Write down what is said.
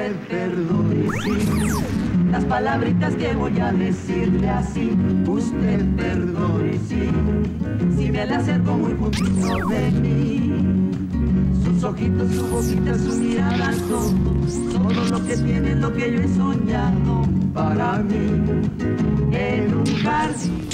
usted perdone, sí. Las palabritas que voy a decirle así, usted perdone, sí. Si me le acerco muy juntito de mí, sus ojitos, su boquita, su mirada, todo lo que tiene, lo que yo he soñado para mí. En un jardín